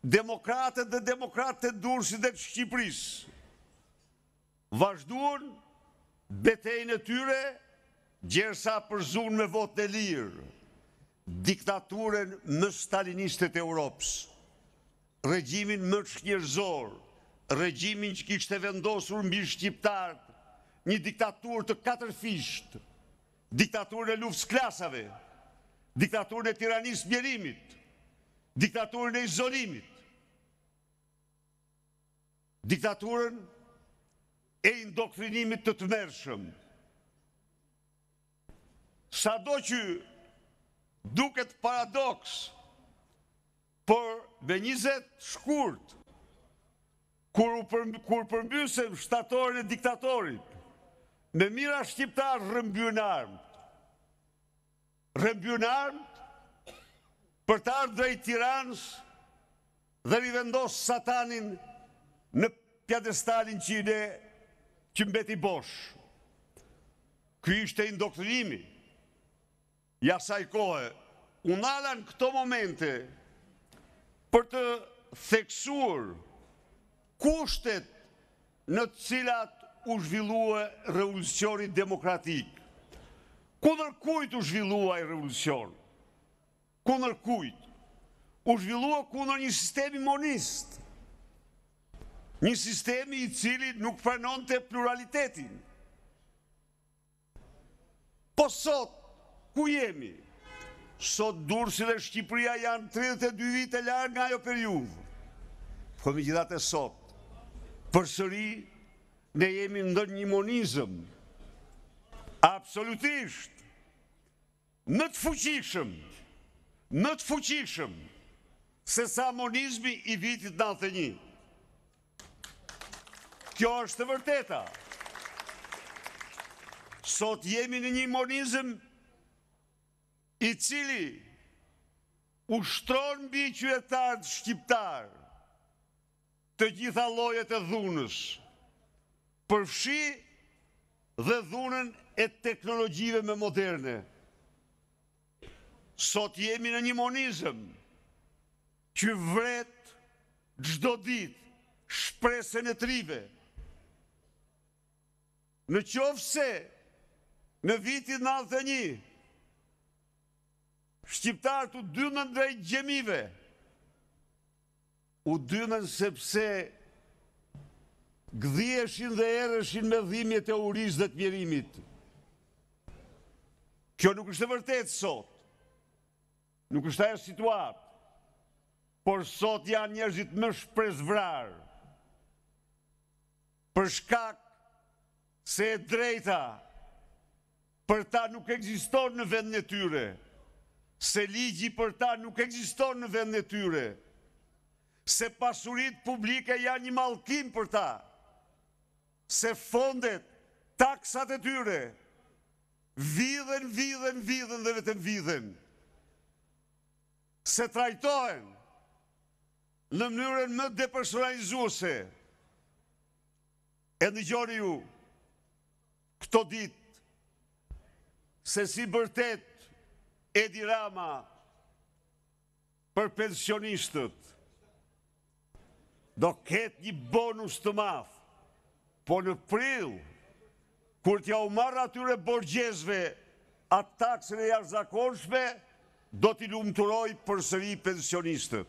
demokratët dhe demokratët e Durrësit dhe të Shqipërisë vazhduan betejën e tyre gjersa përzuan me votë e lirë diktaturën më staliniste të Europës, regjimin më njerëzor, regjimin që kishte vendosur mbi shqiptarët një diktaturë të katërfisht, diktaturën e luftës klasave, diktaturën e tiranisë mbjerimit, diktaturën e izolimit, diktaturën e indoktrinimit të tmerrshëm. Sado që duket paradoks, por me 20 shkurt, kur përmbysëm shtatorin e diktatorit, me mira shqiptar rrëmbyen armët. Rrëmbyen armët për të ardhur drejt Tiranës dhe rivendos satanin në pjedestalin që mbeti bosh. Ky ishte indoktrinimi. I asaj kohe, u ndalan këto momente për të theksuar kushtet në të cilat u zhvillua revolucioni demokratik. Kundër kujt u zhvillua ai revolucion? Kundër kujt? U zhvillua kundër një sistemi monist. Një sistemi i cili nuk pranonte pluralitetin. Po sot, ku jemi? Sot Durrësi dhe Shqipëria janë 32 vite larg nga ajo periudhë. Po megjithatë sot, përsëri ne jemi ndër një monizëm absolutisht më të fuqishëm se sa monizmi i vitit 91. Kjo është e vërteta. Sot jemi në një monizëm i cili ushtron mbi qytetarët shqiptar të gjitha llojet e dhunës, përfshi dhe dhunën e teknologjive më moderne. Sot jemi në një monizëm që vret çdo ditë shpresën e trive. Në qoftë se në vitin 91 shqiptarët u dynën drejt gjemive, u dynën sepse gdhieshin dhe erreshin me dhimbje të urisë dhe të mjerimit. Kjo nuk është e vërtetë sot. Nuk është ajo situatë. Por sot janë njerëzit më shpresvrar. Për shkak se e drejta për ta nuk ekziston në vendin e tyre. Se ligji për ta nuk ekziston në vendin e tyre. Se pasuritë publike janë një mallkim për ta. Se fondet, taksat e tyre vidhen dhe vetëm vidhen. Se trajtohen në mënyrën më depersonalizuese. E dëgjoni ju këto ditë se si vërtet Edi Rama për pensionistët do ketë një bonus të madh. Po në prill, kur t'ja u marrë atyre borgjezve atë taksën e jashtëzakonshme, do t'i lumturoj përsëri pensionistët.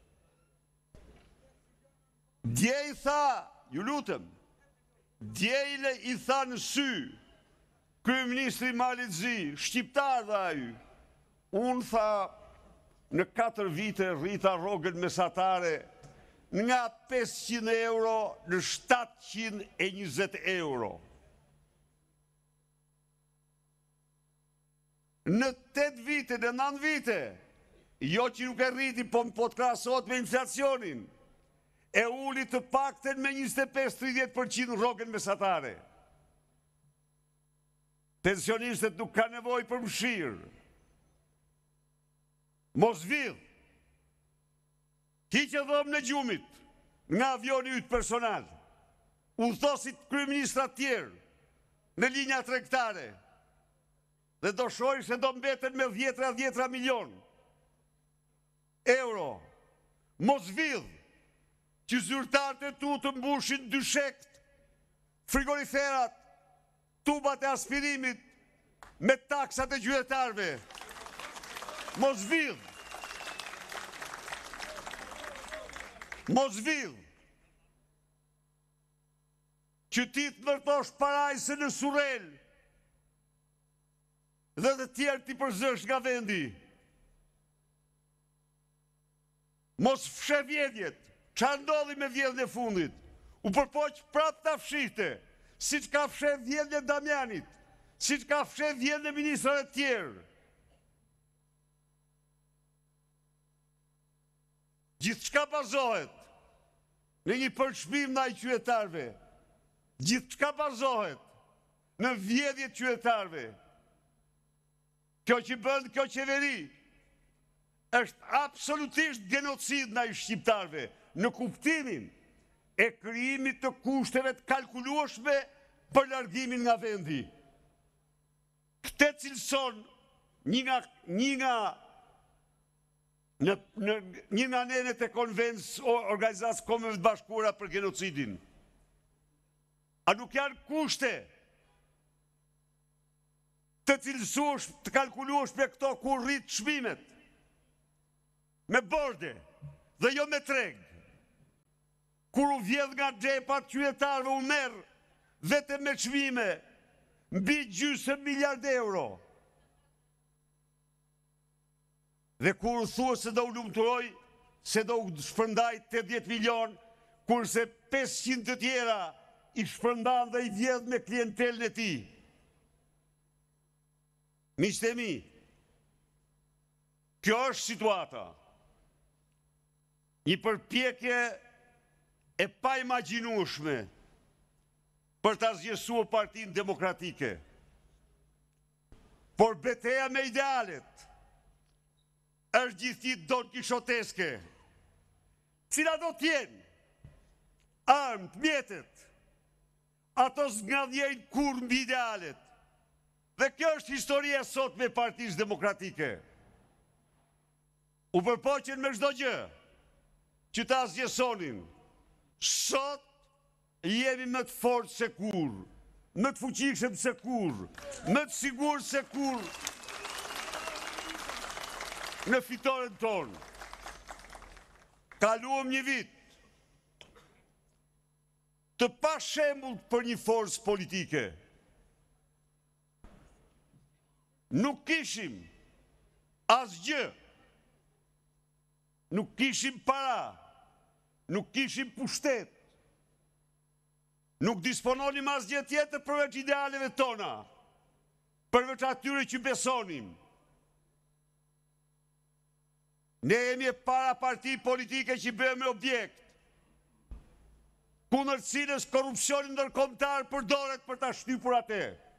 Dje i tha, ju lutem, djejle i tha në sy, kryeministri Malizi, shqiptar dhe ai, unë tha, në 4 vite rrita rrogën mesatare nga 500 euro në 720 euro. Në 8 vite, në 9 vite, jo që nuk e rriti, po të krahasot me inflacionin, e uli të pakten me 25-30% rrogën mesatare. Pensionistët nuk ka nevojë për mëshirë. Mos vidh. Hiqe dhëmë në gjumit nga avioni yt personal. Udhëtosit kryeministra tjerë në linja tregtare. Dhe do shohim se do mbeten me 10 milion euro. mos vidh që zyrtarët e tu të mbushin dyshekt, frigoriferat, tubat e aspirimit me taksat e qytetarëve. Mos vidh. Mos vidh. Që ti të ndërtosh parajse në Surrel dhe të tjerë ti përzësh nga vendi. Mos fshe vjedhjet. Qa ndodhi me vjedhjen e fundit? U përpoq prap ta fshihte, si që ka fshe vjedhjen e Damjanit, si që ka fshe vjedhjen e ministrave të tjerë. Gjithçka bazohet në një përçmim ndaj qytetarëve. Gjithçka bazohet në vjedhje të qytetarëve. Kjo që bën kjo qeveri është absolutisht genocid ndaj shqiptarëve, në kuptimin e krijimit të kushteve të kalkulueshme për largimin nga vendi. Këtë cilëson një nga nenet e Organizatës Kombeve të Bashkuara për genocidin. A nuk janë kushte të cilësuar, të kalkuluar me këto kur rrit çmimet, me borde dhe jo me treg. Kur u vjedh nga xhepat qytetarëve u merr vetëm me çmime mbi gjysmë miliard euro. Dhe kur u thua se do u lumturoj, se do u shpërndaj 80 milion, kurse 500 të tjera i shpërndan dhe i vjedh me klientelën e tij. Miqtë e mi, kjo është situata. Një përpjekje e pa imagjinueshme për ta zgjesuar Partinë Demokratike. Por betejë me idealet është gjithçka don kishoteske. Cila do t'jenë armët, mjetet, ato s'ngadhjejnë kur mbi idealet. Dhe kjo është historia sot me Partisë Demokratike. U përpoqen me çdo gjë që ta zgjesonin. Sot jemi më të fortë se kur, më të fuqishëm se kur, më të sigurt se kur në fitoren tonë. Kaluam një vit të pa shembull për një forcë politike. Nuk kishim asgjë, nuk kishim para, nuk kishim pushtet, nuk dispononim asgjë tjetër përveç idealeve tona, përveç atyre që besonim. Ne jemi e para parti politike që bëhemi objekt, kundër cilës korrupsioni ndërkombëtar përdoret për ta shtypur atë.